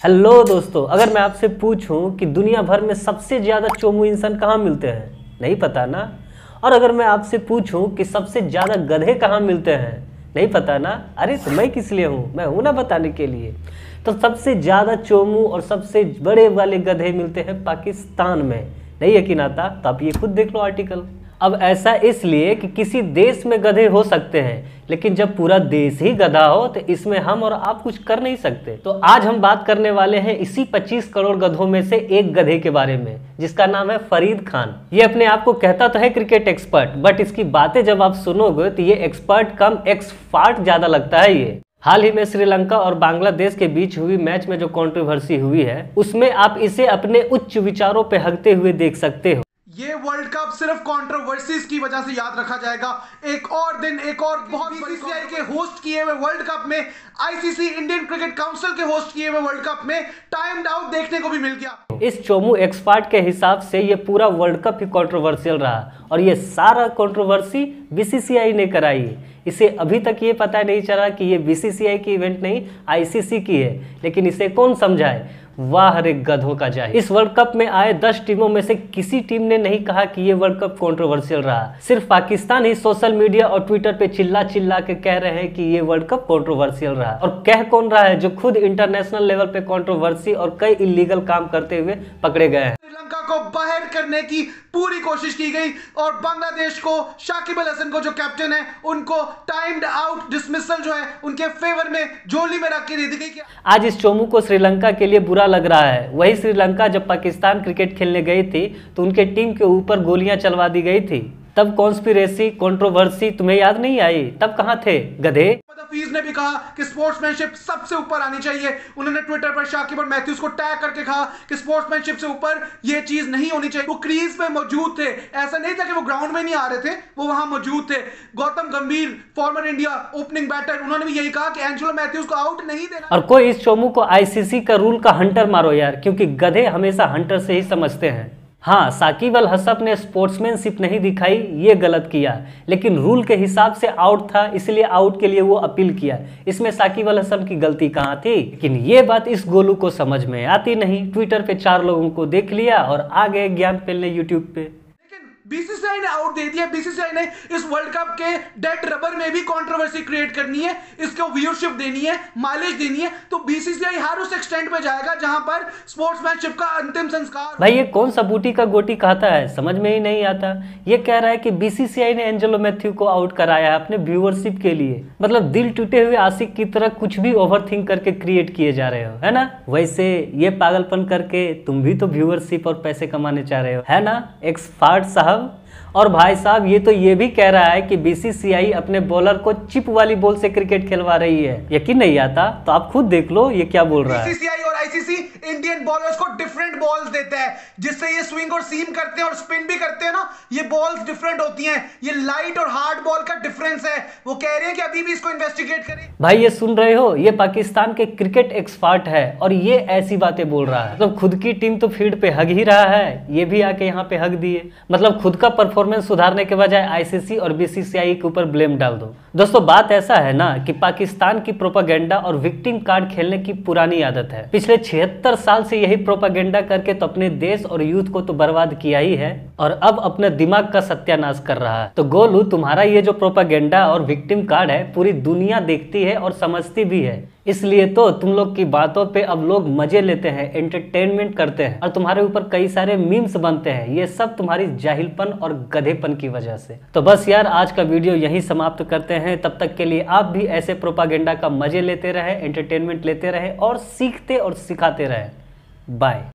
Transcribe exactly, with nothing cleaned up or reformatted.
Hello दोस्तों, अगर मैं आपसे पूछूं कि दुनिया भर में सबसे ज़्यादा चोमू इंसान कहाँ मिलते हैं, नहीं पता ना। और अगर मैं आपसे पूछूं कि सबसे ज़्यादा गधे कहाँ मिलते हैं, नहीं पता ना। अरे तो मैं किस लिए हूँ, मैं हूँ ना बताने के लिए। तो सबसे ज़्यादा चोमू और सबसे बड़े वाले गधे मिलते हैं पाकिस्तान में। नहीं यकीन आता तो आप ये खुद देख लो आर्टिकल। अब ऐसा इसलिए कि किसी देश में गधे हो सकते हैं, लेकिन जब पूरा देश ही गधा हो तो इसमें हम और आप कुछ कर नहीं सकते। तो आज हम बात करने वाले हैं इसी पच्चीस करोड़ गधों में से एक गधे के बारे में, जिसका नाम है फरीद खान। ये अपने आप को कहता तो है क्रिकेट एक्सपर्ट, बट इसकी बातें जब आप सुनोगे तो ये एक्सपर्ट कम एक्सफार्ट ज्यादा लगता है। ये हाल ही में श्रीलंका और बांग्लादेश के बीच हुई मैच में जो कंट्रोवर्सी हुई है, उसमें आप इसे अपने उच्च विचारों पे हगते हुए देख सकते हो। ये वर्ल्ड कप सिर्फ कंट्रोवर्सीज की वजह से याद रखा जाएगा। एक और दिन, एक और बहुत बीसीसीआई के होस्ट किए हुए वर्ल्ड कप में, आईसीसी इंडियन क्रिकेट काउंसिल के होस्ट किए हुए वर्ल्ड कप में टाइम्ड आउट देखने को भी मिल गया। इस चोमू एक्सपर्ट के हिसाब से ये पूरा वर्ल्ड कप ही कंट्रोवर्शियल रहा, और ये सारा कंट्रोवर्सी बीसीसीआई ने कराई। इसे अभी तक ये पता नहीं चला कि ये बीसीसीआई की इवेंट नहीं, आईसीसी की है, लेकिन इसे कौन समझाए। वाह रे गधों का जाए। इस वर्ल्ड कप में आए दस टीमों में से किसी टीम ने नहीं कहा कि ये वर्ल्ड कप कंट्रोवर्शियल रहा। सिर्फ पाकिस्तान ही सोशल मीडिया और ट्विटर पे चिल्ला चिल्ला के कह रहे हैं कि ये वर्ल्ड कप कंट्रोवर्शियल रहा। और कह कौन रहा है, जो खुद इंटरनेशनल लेवल पे कंट्रोवर्सी और कई इलीगल काम करते हुए पकड़े गए हैं। श्रीलंका को बाहर करने की पूरी कोशिश की गई और बांग्लादेश को, शाकिब अल हसन को जो कैप्टन है, उनको टाइम्ड आउट डिसमिसल जो है उनके फेवर में झोली में रख के दे दी गई। आज इस चोमू को श्रीलंका के लिए बुरा लग रहा है। वही श्रीलंका जब पाकिस्तान क्रिकेट खेलने गई थी तो उनके टीम के ऊपर गोलियां चलवा दी गई थी। तब कॉन्स्पिरेसी कंट्रोवर्सी तुम्हें याद नहीं आई? तब कहां थे गधे? हफीज ने भी कहा कि स्पोर्ट्समैनशिप सबसे ऊपर आनी चाहिए। उन्होंने ट्विटर पर शाकिब और मैथ्यूज को टैग करके कहा कि स्पोर्ट्समैनशिप से ऊपर ये चीज नहीं होनी चाहिए। वो क्रीज पे मौजूद थे, ऐसा नहीं था कि वो ग्राउंड में नहीं आ रहे थे, वो वहां मौजूद थे। गौतम गंभीर, फॉर्मर इंडिया ओपनिंग बैटर, उन्होंने भी यही कहा कि एंजेलो मैथ्यूज को आउट नहीं देना। और कोई इस चोमू को आईसीसी का रूल का हंटर मारो यार, क्योंकि गधे हमेशा हंटर से ही समझते हैं। हाँ, साकिब अल हसन ने स्पोर्ट्समैनशिप नहीं दिखाई, ये गलत किया, लेकिन रूल के हिसाब से आउट था, इसलिए आउट के लिए वो अपील किया। इसमें साकिब अल हसन की गलती कहाँ थी? लेकिन ये बात इस गोलू को समझ में आती नहीं। ट्विटर पे चार लोगों को देख लिया और आ गए ज्ञान फैलने यूट्यूब पे। बीसीसीआई ने आउट दे दिया। बीसीसीआई ने इस वर्ल्ड कप के डेड रबर में भी कंट्रोवर्सी क्रिएट करनी है, इसको व्यूअरशिप देनी है, माइलेज देनी है, तो बीसीसीआई हर उस एक्सटेंट पे जाएगा जहां पर स्पोर्ट्समैनशिप का अंतिम संस्कार। भाई ये कौन सा बूटी का गोटी कहता है, समझ में ही नहीं आता। ये कह रहा है कि बीसीसीआई ने एंजेलो मैथ्यू को आउट कराया है अपने व्यूअरशिप के लिए। मतलब दिल टूटे हुए आशिक की तरह कुछ भी ओवरथिंक करके क्रिएट किए जा रहे हो, है ना। वैसे ये पागलपन करके तुम भी तो व्यूअरशिप और पैसे कमाने चाह रहे हो, है ना एक्सपर्ट साहब। और भाई साहब ये तो ये भी कह रहा है कि बीसीसीआई अपने बॉलर को चिप वाली बॉल से क्रिकेट खिलवा रही है। यकीन नहीं आता तो आप खुद देख लो ये क्या बोल रहा है। बीसीसीआई और आईसीसी इंडियन बॉलर्स को डिफरेंट बॉल्स देता है, जिससे ये स्विंग और सीम करते हैं और स्पिन भी करते हैं ना, ये बॉल्स डिफरेंट होती हैं। ये लाइट और हार्ड बॉल का डिफरेंस है। वो कह रहे हैं कि अभी भी इसको इन्वेस्टिगेट करें। भाई ये सुन रहे हो, ये पाकिस्तान के क्रिकेट एक्सपर्ट है और ये ऐसी बातें बोल रहा है। मतलब खुद की टीम तो फील्ड पे हग ही रहा है, ये भी आके यहाँ पे हग दिए। मतलब खुद का परफॉर्मेंस सुधारने के बजाय आईसीसी और बीसीसीआई के ऊपर ब्लेम डाल दो। दोस्तों बात ऐसा है ना कि पाकिस्तान की प्रोपागेंडा और विक्टिम कार्ड खेलने की पुरानी आदत है। पिछले छिहत्तर साल से यही प्रोपागेंडा करके तो अपने देश और यूथ को तो बर्बाद किया ही है, और अब अपने दिमाग का सत्यानाश कर रहा है। तो गोलू, तुम्हारा ये जो प्रोपागेंडा और विक्टिम कार्ड है पूरी दुनिया देखती है और समझती भी है, इसलिए तो तुम लोग की बातों पे अब लोग मजे लेते हैं, एंटरटेनमेंट करते हैं, और तुम्हारे ऊपर कई सारे मीम्स बनते हैं। ये सब तुम्हारी जाहिलपन और गधेपन की वजह से। तो बस यार आज का वीडियो यहीं समाप्त करते हैं। तब तक के लिए आप भी ऐसे प्रोपागेंडा का मजे लेते रहे, एंटरटेनमेंट लेते रहे और सीखते और सिखाते रहे। बाय।